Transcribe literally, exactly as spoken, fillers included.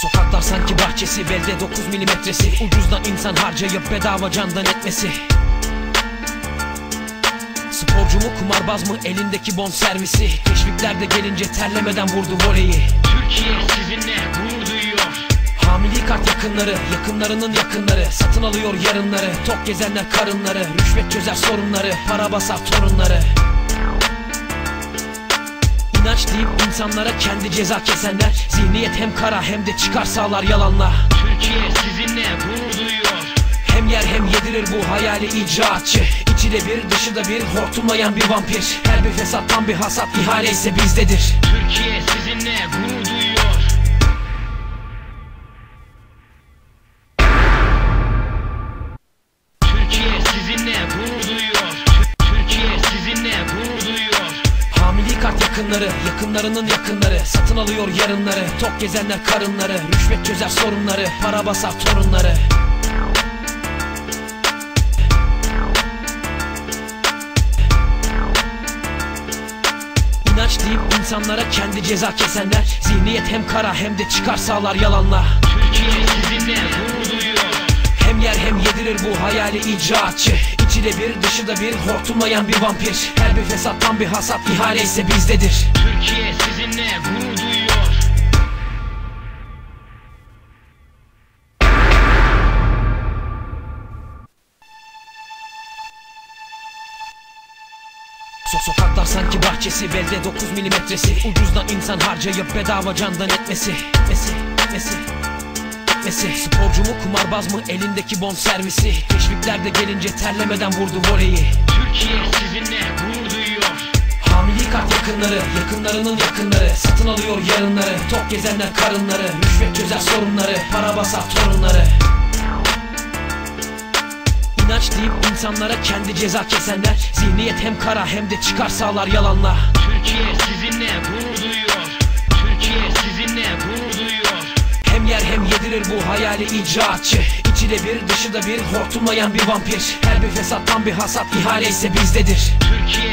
Sokaklar sanki bahçesi, belde dokuz milimetresi. Ucuzdan insan harcayıp bedava candan etmesi. Sporcu mu kumarbaz mı elindeki bon servisi. Teşviklerde gelince terlemeden vurdu voleyi. Türkiye sizinle gurur duyuyor. Hamili kart yakınları, yakınlarının yakınları. Satın alıyor yarınları, tok gezenler karınları. Rüşvet çözer sorunları, para basar torunları. İnanç deyip insanlara kendi ceza kesenler. Zihniyet hem kara hem de çıkar sağlar yalanla. Türkiye sizinle gurur duyuyor. Hem yer hem yedirir bu hayali icraatçı. İçi de bir dışı da bir hortumlayan bir vampir. Her bir fesattan bir hasat, ihale ise bizdedir. Türkiye sizinle gurur duyuyor. Türkiye sizinle gurur duyuyor. Türkiye sizinle gurur duyuyor. Hamili kart yakınları, yakınlarının yakınları. Satın alıyor yarınları, tok gezenler karınları. Rüşvet çözer sorunları, para basar torunları. İnanç deyip insanlara kendi ceza kesenler. Zihniyet hem kara hem de çıkar sağlar yalanla. Türkiye sizinle gurur duyuyor. Hem yer hem yedirir bu hayali icraatçı. İçi de bir dışı da bir hortumlayan bir vampir. Her bir fesattan bir hasat, ihale ise bizdedir. Türkiye sizinle gurur duyuyor. Sokaklar sanki bahçesi, belde dokuz milimetresi. Ucuzdan insan harcayıp bedava candan etmesi. Etmesi, etmesi, etmesi. Sporcu mu kumarbaz mı elindeki bon servisi. Teşviklerde gelince terlemeden vurdu voleyi. Türkiye sizinle gurur duyuyor. Hamili kart yakınları, yakınlarının yakınları. Satın alıyor yarınları, tok gezenler karınları. Rüşvet çözer sorunları, para basar torunları. İnanç deyip insanlara kendi ceza kesenler. Zihniyet hem kara hem de çıkar sağlar yalanla. Türkiye sizinle gurur duyuyor. Türkiye sizinle gurur duyuyor. Hem yer hem yedirir bu hayali icraatçı. İçi de bir dışı da bir hortumlayan bir vampir. Her bir fesattan bir hasat, ihale ise bizdedir. Türkiye